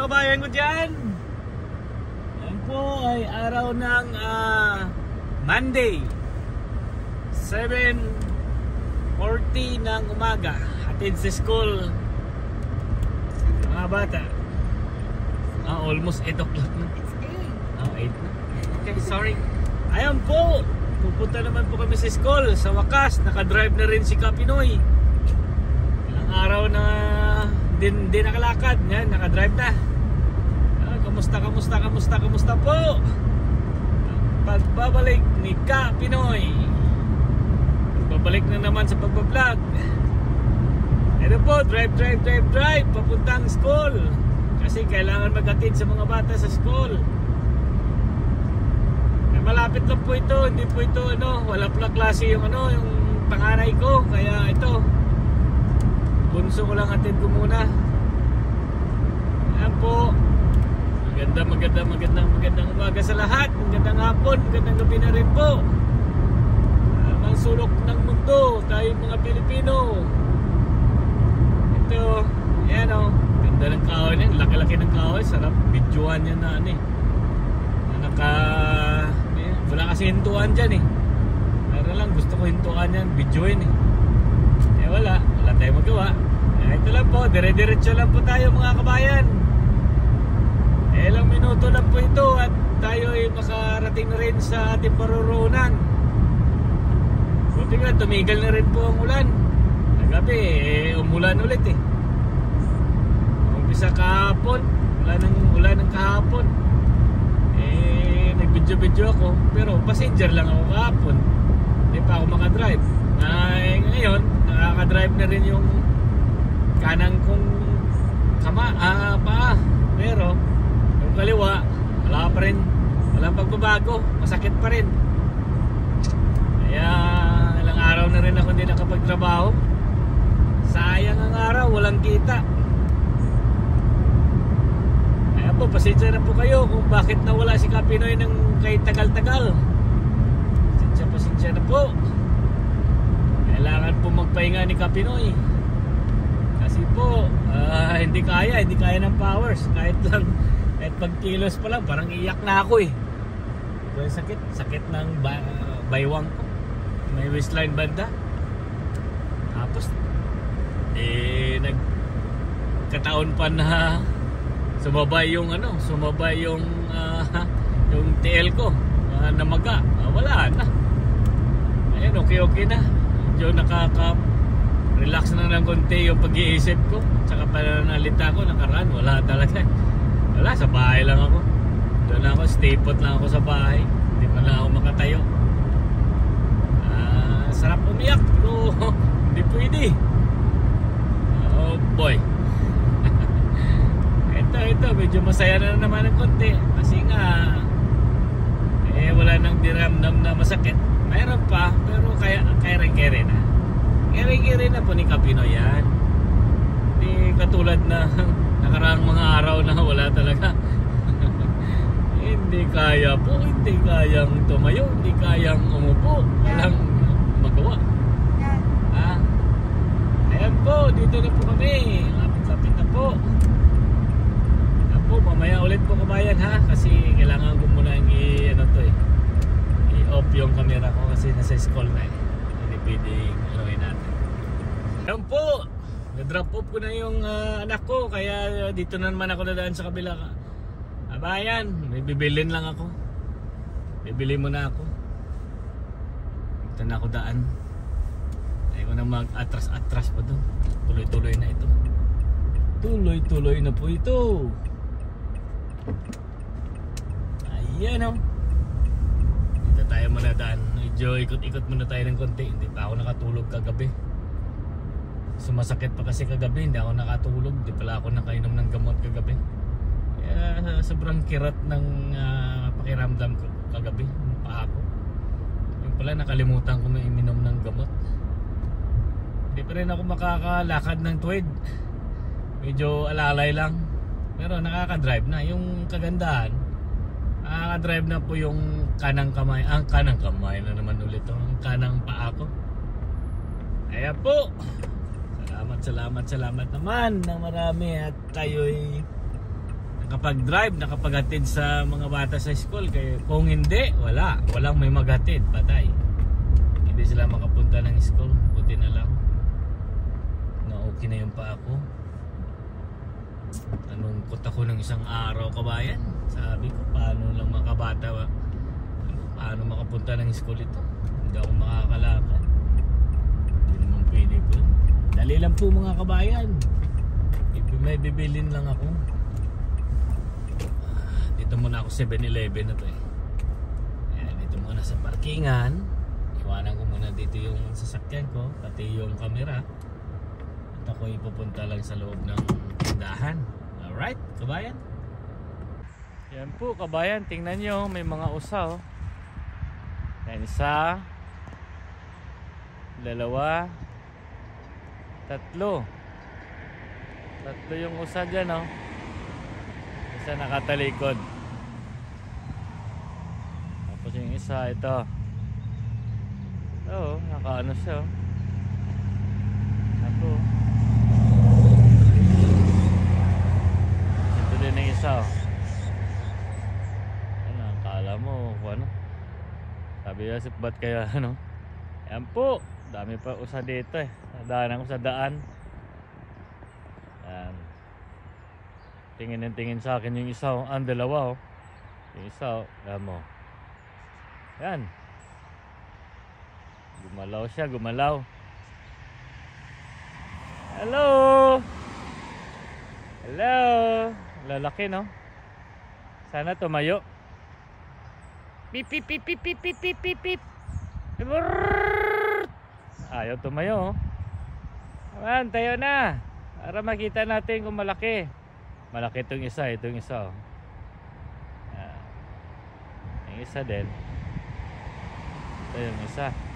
mga kabayan ko dyan. Yan po ay araw ng Monday 7:40 ng umaga. Hatid sa school mga bata. Almost 8 o'clock na. It's 8 8. na. Okay, sorry. Ayan po, pupunta naman po kami sa school. Sa wakas, nakadrive na rin si Kapinoy. Ilang araw na din nakalakad. Yan, nakadrive na. Kamusta po? Pagbabalik ni Kapinoy. Pagbabalik na naman sa pagbablog. Ito po, drive papuntang school. Kasi kailangan maghatid sa mga bata sa school. Malapit lang po ito, hindi po ito wala pala klase yung yung panganay ko, kaya ito bunso ko lang hatid ko muna. Ayan po. Magandang umaga sa lahat. Magandang hapon, magandang gabi na rin po. Ang sulok ng mundo, tayong mga Pilipino. Ito, ayan ganda ng kahoy niyan, laki-laki ng kahoy, sarap videoan yan na wala kasi hintuan dyan pero lang gusto ko hintuan yan, videoin wala tayong magawa. Ito lang po, dire-diretso lang po tayo mga kabayan. Ilang minuto lang po ito at tayo ay makarating na rin sa ating paruroonan. Buti nga, tumigil na rin po ang ulan. Nagabi, umulan ulit umpisa kahapon, ulan ng kahapon. Nag-video ako, pero passenger lang ako kahapon. Hindi pa ako makadrive. Ngayon, nakakadrive na rin yung kanang kong paa. Pero, yung kaliwa, wala pa rin. Walang pagbabago. Masakit pa rin. Kaya, ilang araw na rin ako hindi nakapagtrabaho. Sayang ang araw, walang kita. Pasensya na po kayo kung bakit nawala si Kapinoy ng kay tagal-tagal. Pasensya na po. Kailangan po magpahinga ni Kapinoy. Kasi po hindi kaya ng powers. Kahit pagkilos pa lang parang iyak na ako sakit ng baywang ko. May waistline banda. Tapos nagkataon pa na sumabay yung yung TL ko namaga. Wala na. Ayan, okay na. Medyo nakaka-relax na ng konti yung pag-iisip ko. Tsaka pananalita ko nakaraan. Wala talaga. Wala, sa bahay lang ako. Doon ako, stay put lang ako sa bahay. Hindi pa lang ako makatayo. Sarap umiyak pero hindi pwede. Oh boy. Ito, medyo masaya na naman ng konti kasi nga wala nang diramdam na masakit. Mayroon pa, pero kaya na po ni Kapinoy yan. Hindi katulad na nakaraang mga araw na wala talaga. Hindi kayang tumayo, hindi kayang umupo, walang magawa. Ayan po, dito na po kami, lapit na po. Mamaya ulit po kabayan kasi kailangan ko muna i-off yung camera ko kasi nasa school na hindi pwedeng natin. Ayan po, na-drop off ko na yung anak ko, kaya dito na naman ako dadaan sa kabila. Kabayan, may bibilin lang ako. Bibili muna ako. Dito na ako daan. Ayaw ko na mag-atras pa doon. Tuloy-tuloy na ito. Tuloy-tuloy na po ito. Ayan dito tayo muna daan. Medyo ikot-ikot muna tayo ng konti. Hindi pa ako nakatulog kagabi. Sumasakit pa kasi kagabi. Hindi ako nakatulog. Hindi pala ako nakainom ng gamot kagabi. Kaya sobrang kirat ng pakiramdam ko kagabi. Yung paa ko. Yung pala nakalimutan ko may iminom ng gamot. Hindi pa rin ako makakalakad ng tuwid. Medyo alalay lang. Pero nakaka-drive na. Yung kagandahan, nakaka-drive na po yung kanang kamay. Ang kanang kamay na naman ulit. Ang kanang paa ko. Ayan po. Salamat naman ng marami. At tayo'y nakapag-drive, nakapaghatid sa mga bata sa school. Kaya kung hindi, walang may maghatid, patay. Hindi sila makapunta ng school. Buti na lang na okay na yung pa ako. Nanungkot ako ng isang araw, kabayan. Sabi ko, paano lang makabata, paano makapunta ng school ito? Hindi ako makakalakad. Hindi naman pwede po. Dali lang po mga kabayan. May bibilin lang ako. Dito muna ako 7-Eleven na to eh. Ayan, dito muna sa parkingan. Iwanan ko muna dito yung sasakyan ko, pati yung camera. At ako ipupunta lang sa loob ng tindahan. Alright, kabayan. Yan po kabayan, tingnan nyo, may mga usa oh. Yan, isa, dalawa, tatlo yung usa dyan oh. Isa nakatalikod. Tapos yung isa ito. Oo, nakaano siya oh. Ako. Ito din yung isa oh. Ano, akala mo ano? Sabi niya, ba't kaya ano? Yan po, dami pa usa dito eh. Nadaanan ko sa daan. Yan. Tingin sa akin yung isa oh. Ang dalawa oh. Yung isa oh. Alam mo. Yan. Gumalaw siya, gumalaw. Hello. Hello. Lalaki no. Sana tumayo. Pip pip pip pip pip pip pip pip pip. Ayaw tumayo oh. Ayan, tayo na. Para makita natin kung malaki. Malaki itong isa oh. Yung isa din. Ito yung isa.